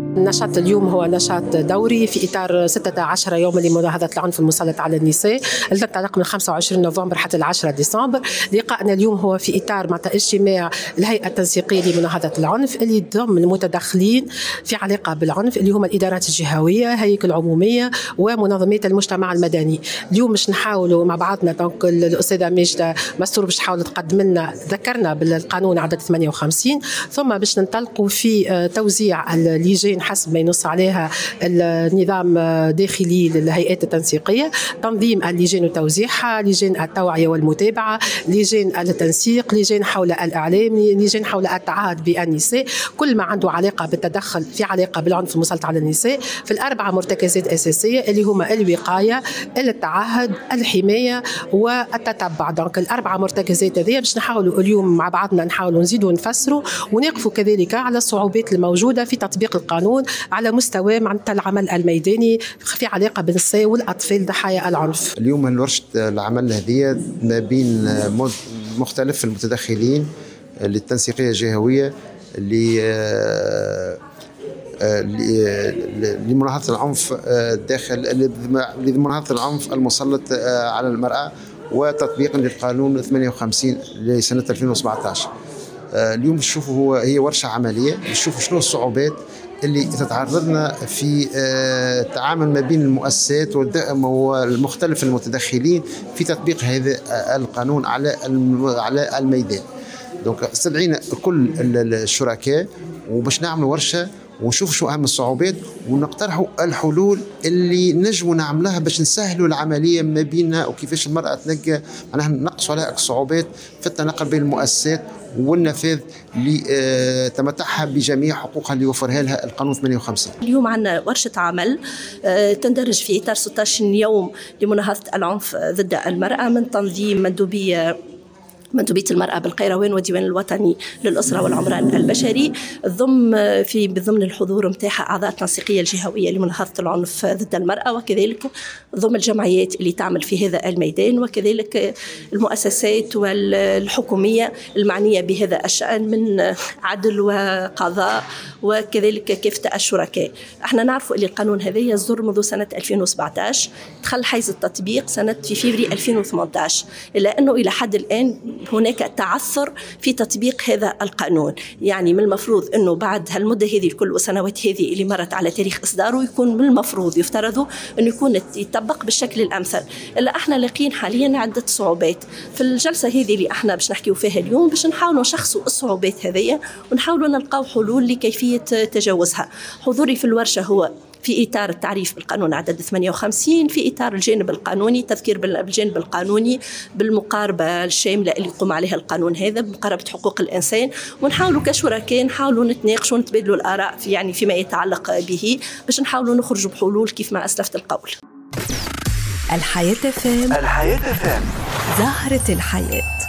النشاط اليوم هو نشاط دوري في إطار 16 يوما لمناهضة العنف المسلط على النساء الذي تنطلق من 25 نوفمبر حتى 10 ديسمبر. لقاءنا اليوم هو في إطار اجتماع الهيئة التنسيقية لمناهضة العنف اللي يضم المتدخلين في علاقة بالعنف اللي هما الإدارات الجهوية، هيئة عمومية ومنظمات المجتمع المدني. اليوم باش نحاولوا مع بعضنا دونك الأستاذة ماجدة مستور باش تحاول تقدم لنا ذكرنا بالقانون عدد 58، ثم باش ننطلقوا في توزيع اللجان حسب ما ينص عليها النظام الداخلي للهيئات التنسيقية، تنظيم اللجان وتوزيعها، لجان التوعية والمتابعة، لجان التنسيق، لجان حول الإعلام، لجان حول التعهد بالنساء، كل ما عنده علاقة بالتدخل في علاقة بالعنف المسلط على النساء في الأربعة مرتكزات أساسية اللي هما الوقاية، التعهد، الحماية والتتبع. دونك الأربعة مرتكزات هذه باش نحاولوا اليوم مع بعضنا نحاولوا نزيدوا نفسروا ونقفوا كذلك على الصعوبات الموجودة في تطبيق القانون على مستوى معناتها العمل الميداني في علاقة بالنساء والأطفال ضحايا العنف. اليوم ورشة العمل هذه ما بين مختلف المتدخلين للتنسيقية الجهوية لمناهضة العنف لمناهضة العنف المسلط على المرأة وتطبيقا للقانون 58 لسنة 2017. اليوم نشوفوا هي ورشة عملية، نشوفوا شنو الصعوبات اللي تتعرضنا في التعامل ما بين المؤسسات والمختلف المتدخلين في تطبيق هذا القانون على الميدان. دونك استدعينا كل الشركاء وباش نعملوا ورشة ونشوف شو أهم الصعوبات ونقترحوا الحلول اللي نجموا نعملها باش نسهلوا العملية ما بيننا وكيفاش المرأة تلقى معناها نقصوا عليها الصعوبات في التنقل بين المؤسسات والنفاذ لتمتعها بجميع حقوقها اللي يوفرها لها القانون 58. اليوم عندنا ورشة عمل تندرج في إطار 16 يوم لمناهضة العنف ضد المرأة من تنظيم مندوبية المرأة بالقيروان والديوان الوطني للأسرة والعمران البشري، ضمن الحضور متاعها أعضاء التنسيقية الجهوية لمناهضة العنف ضد المرأة، وكذلك ضمن الجمعيات اللي تعمل في هذا الميدان، وكذلك المؤسسات والحكومية المعنية بهذا الشأن من عدل وقضاء، وكذلك كافة الشركاء. احنا نعرف أن القانون هذا يصدر منذ سنة 2017، دخل حيز التطبيق في فبراير 2018، إلا أنه إلى حد الآن هناك تعثر في تطبيق هذا القانون. يعني من المفروض أنه بعد هالمدة هذه الكل والسنوات هذه اللي مرت على تاريخ إصداره يكون من المفروض يفترض أنه يكون يطبق بالشكل الأمثل، إلا احنا لاقين حاليا عدة صعوبات. في الجلسة هذه اللي احنا باش نحكيو فيها اليوم باش نحاولوا نشخصوا الصعوبات هذه ونحاولوا نلقاو حلول لكيفية تجاوزها. حضوري في الورشة هو في إطار التعريف بالقانون عدد 58، في إطار الجانب القانوني، تذكير بالجانب القانوني بالمقاربة الشاملة اللي يقوم عليها القانون هذا بمقاربة حقوق الإنسان، ونحاولوا كشركاء نحاولوا نتناقشوا ونتبادلوا الآراء فيما يتعلق به باش نحاولوا نخرجوا بحلول كيف ما أسلفت القول. الحياة FM، زهرة الحياة.